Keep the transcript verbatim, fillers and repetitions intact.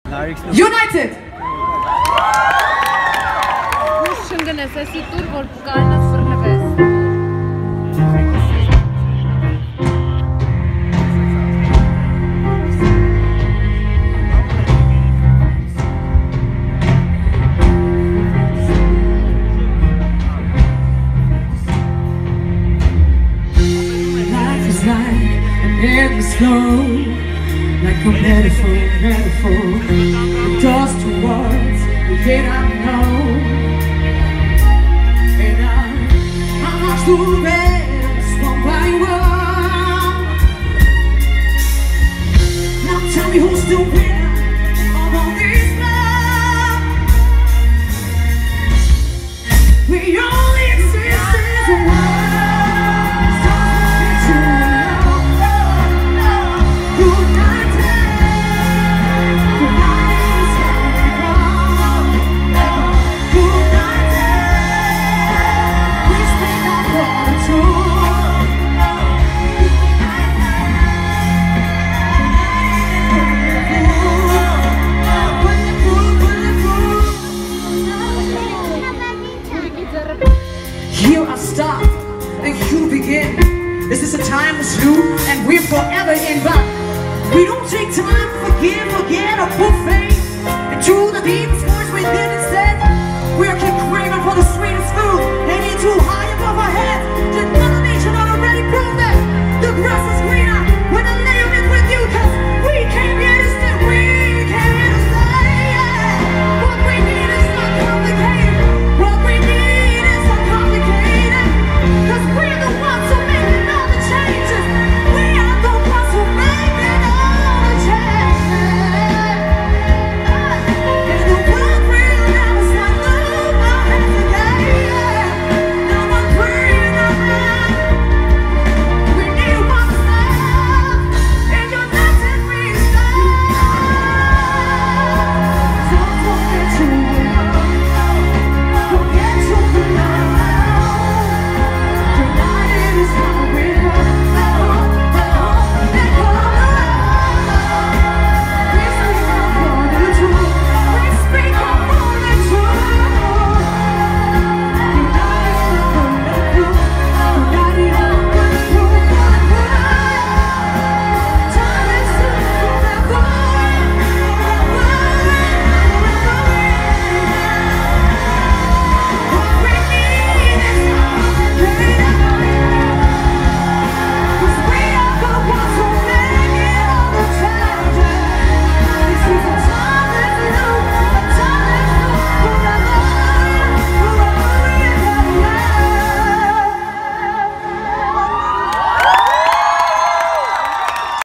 United! Slow, like a metaphor, metaphor. It does towards the yet I know. And I, I'm not too bad, swung by one. Now tell me who's the winner of all this love. We only exist as one. Here I stop and you begin. This is a timeless you, and we're forever.